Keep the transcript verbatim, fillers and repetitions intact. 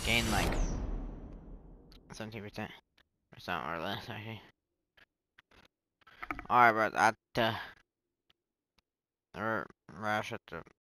gain like seventeen percent percent or less actually. Alright, bro, that uh or rush at the